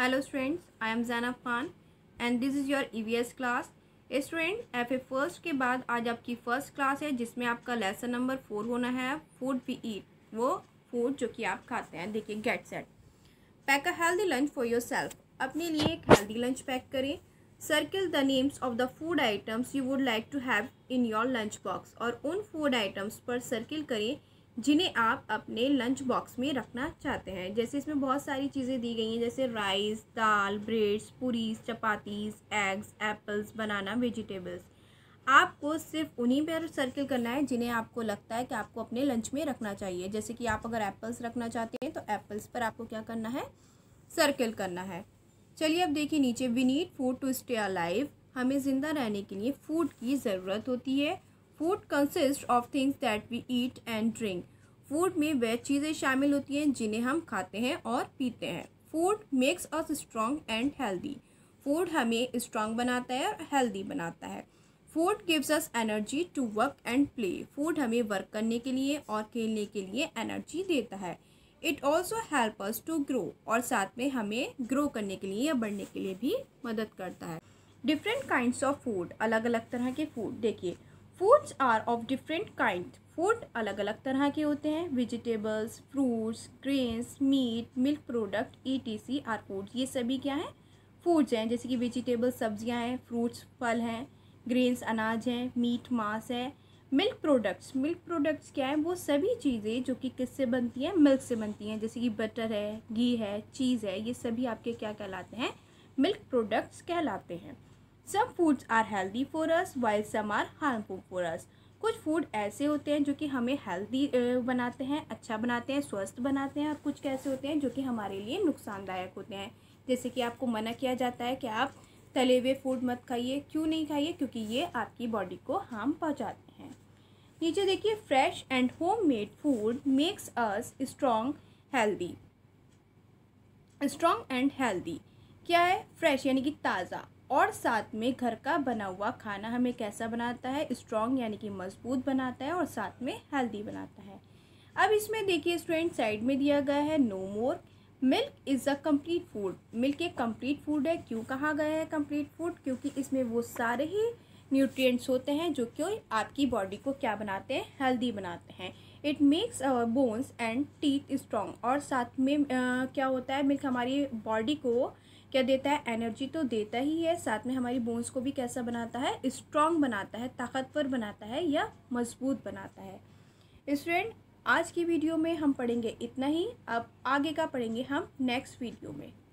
Hello students, I am Zainab Khan and this is your EVS class. Student FA first के बाद आज आपकी first class है जिसमें आपका लेसन नंबर 4 होना है फूड वी ईट, वो फूड जो कि आप खाते हैं। देखिए get set, pack a healthy lunch for yourself, अपने लिए एक हेल्दी लंच पैक करें। Circle the names of the food items you would like to have in your lunch box, और उन फूड आइटम्स पर सर्किल करें जिन्हें आप अपने लंच बॉक्स में रखना चाहते हैं। जैसे इसमें बहुत सारी चीज़ें दी गई हैं, जैसे राइस, दाल, breads, puris, chapatis, eggs, apples, banana, vegetables. आपको सिर्फ उन्हीं पर सर्किल करना है जिन्हें आपको लगता है कि आपको अपने लंच में रखना चाहिए। जैसे कि आप अगर एप्पल्स रखना चाहते हैं तो एप्पल्स पर आपको क्या करना है, सर्किल करना है। चलिए अब देखिए नीचे, we need food to stay alive, हमें ज़िंदा रहने के लिए फूड की ज़रूरत होती है। Food consist of things that we eat and drink, food में वह चीज़ें शामिल होती हैं जिन्हें हम खाते हैं और पीते हैं। Food makes us strong and healthy, food हमें स्ट्रॉन्ग बनाता है और हेल्दी बनाता है। Food gives us energy to work and play, food हमें वर्क करने के लिए और खेलने के लिए एनर्जी देता है। It also help us to grow, और साथ में हमें ग्रो करने के लिए या बढ़ने के लिए भी मदद करता है। डिफरेंट काइंड्स ऑफ फूड, अलग अलग तरह के फूड। देखिए foods are of different kind, food अलग अलग तरह के होते हैं। Vegetables, fruits, grains, meat, milk product ETC are foods, ये सभी क्या हैं, फूड्स हैं। जैसे कि वेजिटेबल्स सब्जियां हैं, फ्रूट्स फल हैं, ग्रेन्स अनाज हैं, मीट मांस है। मिल्क प्रोडक्ट्स क्या हैं, वो सभी चीज़ें जो कि किससे बनती हैं, मिल्क से बनती हैं। जैसे कि बटर है, घी है, चीज़ है, ये सभी आपके क्या कहलाते हैं, मिल्क प्रोडक्ट्स कहलाते हैं। Some foods are healthy for us while some are harmful for us, कुछ फूड ऐसे होते हैं जो कि हमें हेल्दी बनाते हैं, अच्छा बनाते हैं, स्वस्थ बनाते हैं, और कुछ कैसे होते हैं जो कि हमारे लिए नुकसानदायक होते हैं। जैसे कि आपको मना किया जाता है कि आप तले हुए फूड मत खाइए। क्यों नहीं खाइए, क्योंकि ये आपकी बॉडी को हार्म पहुंचाते हैं। नीचे देखिए, fresh and home made food makes us strong and healthy. क्या है, फ्रेश यानी कि ताज़ा, और साथ में घर का बना हुआ खाना हमें कैसा बनाता है, स्ट्रॉन्ग यानी कि मजबूत बनाता है, और साथ में हेल्दी बनाता है। अब इसमें देखिए स्टूडेंट, साइड में दिया गया है no more, milk is a complete food, milk एक कंप्लीट फूड है। क्यों कहा गया है कंप्लीट फूड, क्योंकि इसमें वो सारे ही न्यूट्रिएंट्स होते हैं जो कि आपकी बॉडी को क्या बनाते हैं, हेल्दी बनाते हैं। It makes our bones and teeth strong, और साथ में क्या होता है, मिल्क हमारी बॉडी को क्या देता है, एनर्जी तो देता ही है, साथ में हमारी बोन्स को भी कैसा बनाता है, स्ट्रॉन्ग बनाता है, ताकतवर बनाता है या मजबूत बनाता है। स्टूडेंट आज की वीडियो में हम पढ़ेंगे इतना ही, अब आगे का पढ़ेंगे हम नेक्स्ट वीडियो में।